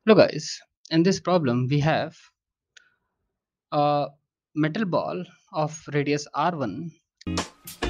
Hello guys, in this problem we have a metal ball of radius r1